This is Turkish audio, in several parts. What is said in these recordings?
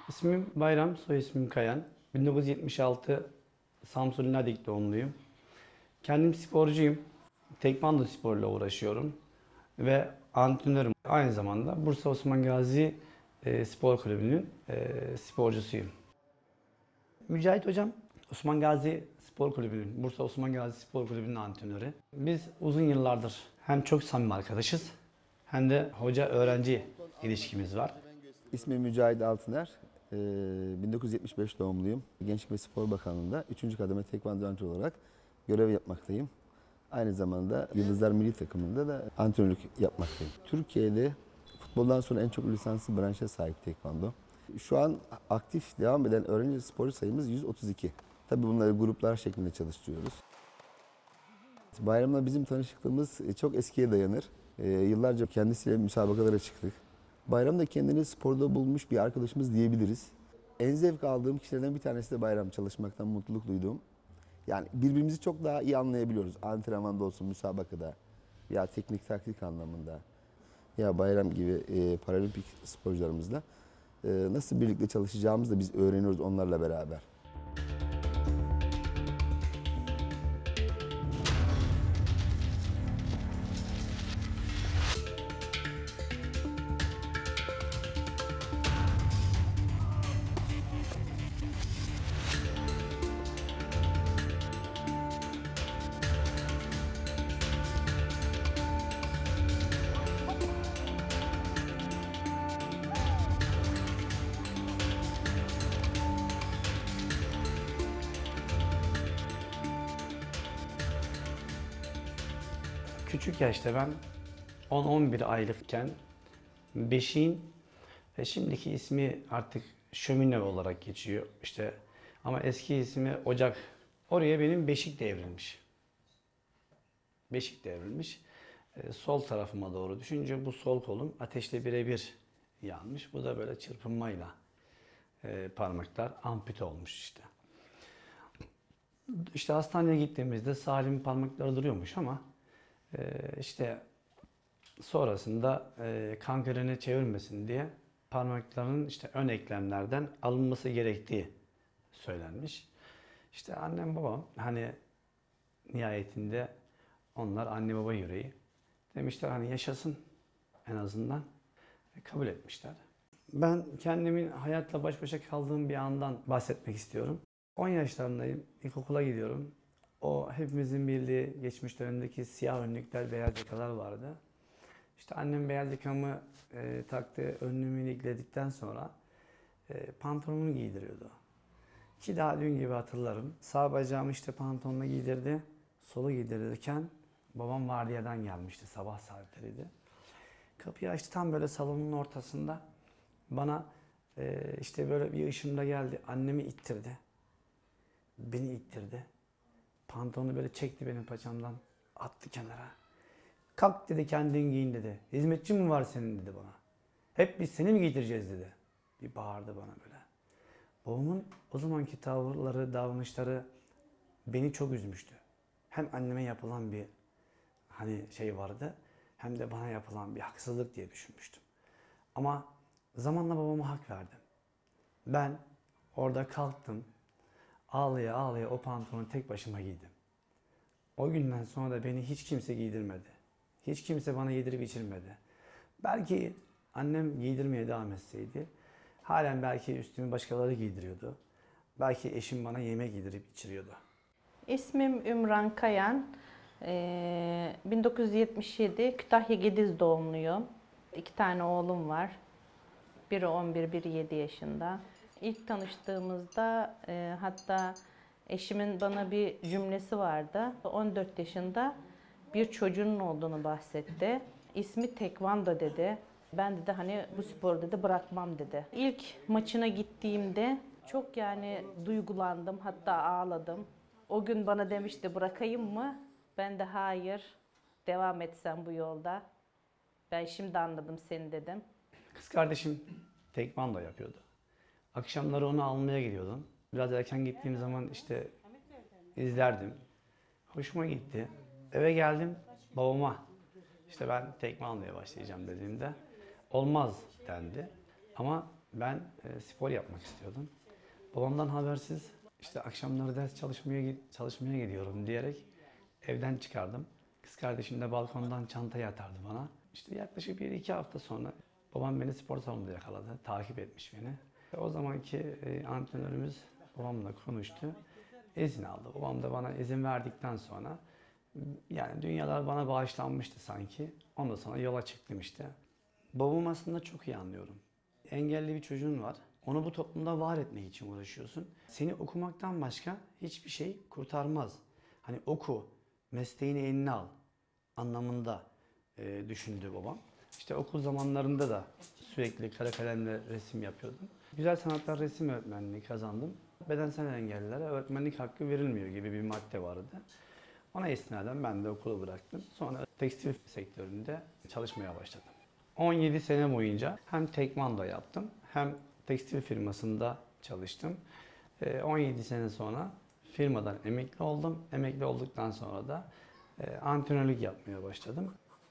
İsmim Bayram, soy ismim Kayan. 1976 Samsun Ladik doğumluyum. Kendim sporcuyum. Tekvando sporuyla uğraşıyorum ve antrenörüm. Aynı zamanda Bursa Osman Gazi Spor Kulübü'nün sporcusuyum. Mücahit Hocam, Osman Gazi Spor Kulübü'nün, Bursa Osman Gazi Spor Kulübü'nün antrenörü. Biz uzun yıllardır hem çok samimi arkadaşız hem de hoca-öğrenci ilişkimiz var. İsmim Mücahit Altıner. 1975 doğumluyum. Gençlik ve Spor Bakanlığı'nda 3. kademe tekvando antrenörü olarak görev yapmaktayım. Aynı zamanda Yıldızlar Milli Takımı'nda da antrenörlük yapmaktayım. Türkiye'de futboldan sonra en çok lisanslı branşa sahip tekvando. Şu an aktif devam eden öğrenci sporcu sayımız 132. Tabii bunları gruplar şeklinde çalıştırıyoruz. Bayramla bizim tanışıklığımız çok eskiye dayanır. Yıllarca kendisiyle müsabakalara çıktık. Bayram da kendini sporda bulmuş bir arkadaşımız diyebiliriz. En zevk aldığım kişilerden bir tanesi de Bayram. Çalışmaktan mutluluk duyduğum. Yani birbirimizi çok daha iyi anlayabiliyoruz. Antrenmanda olsun, müsabakada veya teknik taktik anlamında. Ya Bayram gibi paralimpik sporcularımızla nasıl birlikte çalışacağımızı da biz öğreniyoruz onlarla beraber. Küçük yaşta ben 10-11 aylıkken beşiğin şimdiki ismi artık şömine olarak geçiyor işte ama eski ismi ocak. Oraya benim beşik devrilmiş. Beşik devrilmiş. Sol tarafıma doğru düşünce bu sol kolum ateşle birebir yanmış. Bu da böyle çırpınmayla parmaklar ampute olmuş işte. İşte hastaneye gittiğimizde Salim'in parmakları duruyormuş ama işte sonrasında kankerine çevirmesin diye parmaklarının işte ön eklemlerden alınması gerektiği söylenmiş. İşte annem babam hani nihayetinde onlar anne baba yüreği demişler hani yaşasın en azından kabul etmişler. Ben kendimin hayatla baş başa kaldığım bir andan bahsetmek istiyorum. 10 yaşlarındayım, ilkokula gidiyorum. O hepimizin bildiği geçmiş dönemdeki siyah önlükler, beyaz yakalar vardı. İşte annem beyaz yakamı taktı, önlüğümü ilikledikten sonra pantolonumu giydiriyordu. Ki daha dün gibi hatırlarım. Sağ bacağımı işte pantolonla giydirdi. Solu giydirirken babam vardiyadan gelmişti. Sabah saatleriydi. Kapıyı açtı tam böyle salonun ortasında. Bana işte böyle bir ışımda geldi. Annemi ittirdi. Beni ittirdi. Pantolonu böyle çekti benim paçamdan. Attı kenara. Kalk dedi kendin giyin dedi. Hizmetçi mi var senin dedi bana. Hep biz seni mi giydireceğiz dedi. Bir bağırdı bana böyle. Babamın o zamanki tavırları, davranışları beni çok üzmüştü. Hem anneme yapılan bir hani şey vardı hem de bana yapılan bir haksızlık diye düşünmüştüm. Ama zamanla babama hak verdim. Ben orada kalktım. Ağlaya ağlaya o pantolonu tek başıma giydim. O günden sonra da beni hiç kimse giydirmedi. Hiç kimse bana yedirip içirmedi. Belki annem giydirmeye devam etseydi, halen belki üstümü başkaları giydiriyordu. Belki eşim bana yemek giydirip içiriyordu. İsmim Ümran Kayan. 1977 Kütahya Gediz doğumluyum. 2 tane oğlum var. Biri 11, biri 7 yaşında. İlk tanıştığımızda hatta eşimin bana bir cümlesi vardı. 14 yaşında bir çocuğunun olduğunu bahsetti. İsmi Tekvando dedi. Ben dedi hani bu sporu dedi bırakmam dedi. İlk maçına gittiğimde çok yani duygulandım, hatta ağladım. O gün bana demişti bırakayım mı? Ben de hayır, devam etsem bu yolda. Ben şimdi anladım seni dedim. Kız kardeşim tekvando yapıyordu. Akşamları onu almaya gidiyordum. Biraz erken gittiğim zaman işte izlerdim. Hoşuma gitti. Eve geldim babama işte ben tekvandoya başlayacağım dediğimde olmaz dendi. Ama Ben spor yapmak istiyordum. Babamdan habersiz işte akşamları ders çalışmaya gidiyorum diyerek evden çıkardım. Kız kardeşim de balkondan çantayı atardı bana. İşte yaklaşık 1-2 hafta sonra babam beni spor salonunda yakaladı. Takip etmiş beni. O zamanki antrenörümüz babamla konuştu. İzin aldı. Babam da bana izin verdikten sonra yani dünyalar bana bağışlanmıştı sanki. Ondan sonra yola çıktım işte. Babamı aslında çok iyi anlıyorum. Engelli bir çocuğun var. Onu bu toplumda var etmek için uğraşıyorsun. Seni okumaktan başka hiçbir şey kurtarmaz. Hani oku, mesleğini eline al anlamında düşündü babam. İşte okul zamanlarında da sürekli kara kalemle resim yapıyordum. Güzel sanatlar resim öğretmenliği kazandım. Bedensel engellilere öğretmenlik hakkı verilmiyor gibi bir madde vardı. Ona istinaden ben de okulu bıraktım. Sonra tekstil sektöründe çalışmaya başladım. 17 sene boyunca hem tekvando yaptım hem tekstil firmasında çalıştım. 17 sene sonra firmadan emekli oldum. Emekli olduktan sonra da antrenörlük yapmaya başladım.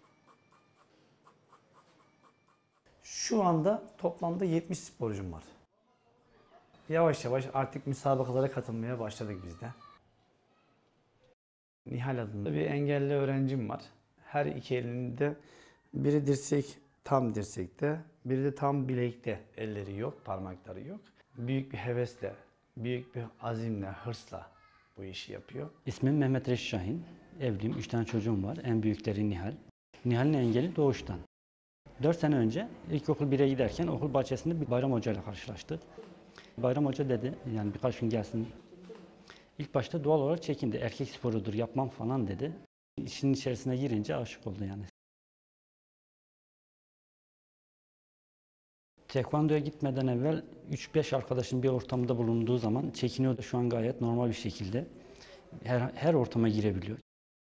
Şu anda toplamda 70 sporcum var. Yavaş yavaş artık müsabakalara katılmaya başladık biz de. Nihal adında bir engelli öğrencim var. Her iki elinde biri tam dirsekte, biri de tam bilekte. Elleri yok, parmakları yok. Büyük bir hevesle, büyük bir azimle, hırsla bu işi yapıyor. İsmim Mehmet Reşit Şahin. Evliyim, 3 tane çocuğum var. En büyükleri Nihal. Nihal'in engeli doğuştan. 4 sene önce ilkokul 1'e giderken okul bahçesinde bir Bayram Hoca ile karşılaştık. Bayram Hoca dedi, yani birkaç gün gelsin. İlk başta doğal olarak çekindi. Erkek sporudur, yapmam falan dedi. İşin içerisine girince aşık oldu yani. Tekvandoya gitmeden evvel 3-5 arkadaşın bir ortamda bulunduğu zaman çekiniyordu. Şu an gayet normal bir şekilde her ortama girebiliyor.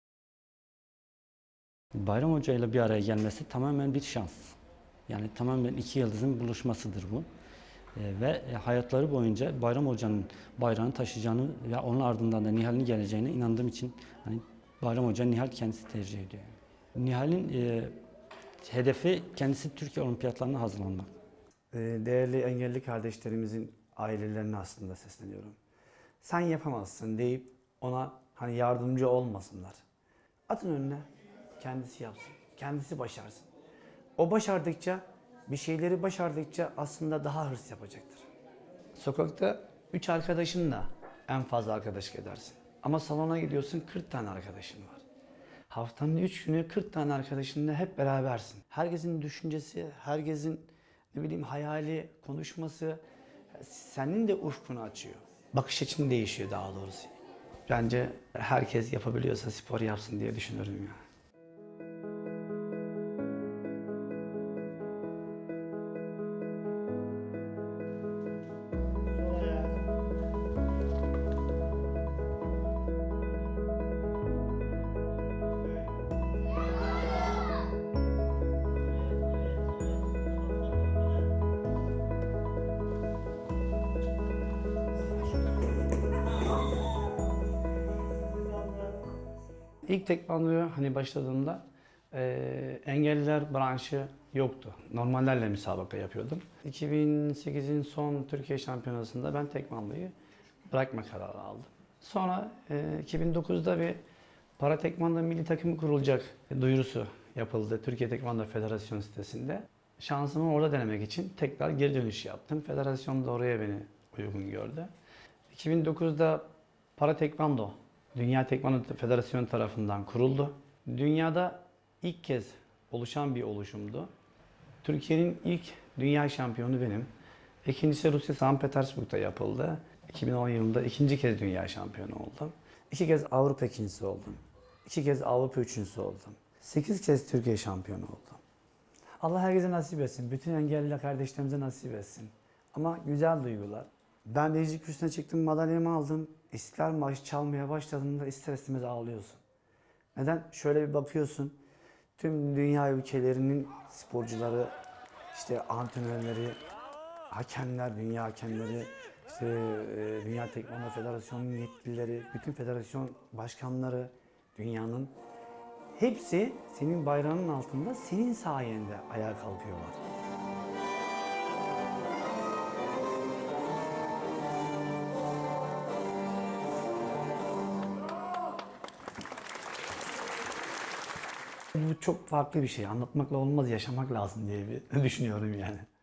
Bayram Hoca ile bir araya gelmesi tamamen bir şans. Yani tamamen iki yıldızın buluşmasıdır bu. Ve hayatları boyunca Bayram Hoca'nın bayrağını taşıyacağını ve onun ardından da Nihal'in geleceğine inandığım için hani Bayram Hoca Nihal kendisi tercih ediyor. Nihal'in hedefi kendisi Türkiye Olimpiyatlarına hazırlanmak. Değerli engelli kardeşlerimizin ailelerine aslında sesleniyorum. Sen yapamazsın deyip ona hani yardımcı olmasınlar. Atın önüne, kendisi yapsın, kendisi başarsın. O başardıkça, bir şeyleri başardıkça aslında daha hırs yapacaktır. Sokakta 3 arkadaşınla en fazla arkadaşlık edersin. Ama salona gidiyorsun 40 tane arkadaşın var. Haftanın 3 günü 40 tane arkadaşınla hep berabersin. Herkesin düşüncesi, herkesin hayali, konuşması senin de ufkunu açıyor. Bakış açın değişiyor daha doğrusu. Bence herkes yapabiliyorsa spor yapsın diye düşünüyorum ya. İlk tekvandoya hani başladığımda engelliler branşı yoktu. Normallerle müsabaka yapıyordum. 2008'in son Türkiye Şampiyonası'nda ben tekvandoyu bırakma kararı aldım. Sonra 2009'da bir para tekvando milli takımı kurulacak duyurusu yapıldı Türkiye Tekvando Federasyonu sitesinde. Şansımı orada denemek için tekrar geri dönüş yaptım. Federasyon da oraya beni uygun gördü. 2009'da para tekvando Dünya Tekvando Federasyonu tarafından kuruldu. Dünyada ilk kez oluşan bir oluşumdu. Türkiye'nin ilk dünya şampiyonu benim. İkincisi Rusya Sankt Petersburg'da yapıldı. 2010 yılında ikinci kez dünya şampiyonu oldum. 2 kez Avrupa ikincisi oldum. 2 kez Avrupa üçüncüsü oldum. 8 kez Türkiye şampiyonu oldum. Allah herkese nasip etsin. Bütün engelli kardeşlerimize nasip etsin. Ama güzel duygular. Ben Denizcilik kürsüsüne çıktım, madalyamı aldım. İstiklal Marşı çalmaya başladığında ister istemez ağlıyorsun. Neden? Şöyle bir bakıyorsun. Tüm dünya ülkelerinin sporcuları, işte antrenörleri, hakemler, dünya hakemleri, işte Dünya Tekvando Federasyonu'nun yetkilileri, bütün federasyon başkanları, dünyanın hepsi senin bayrağının altında senin sayende ayağa kalkıyorlar. Bu çok farklı bir şey. Anlatmakla olmaz, yaşamak lazım diye düşünüyorum yani.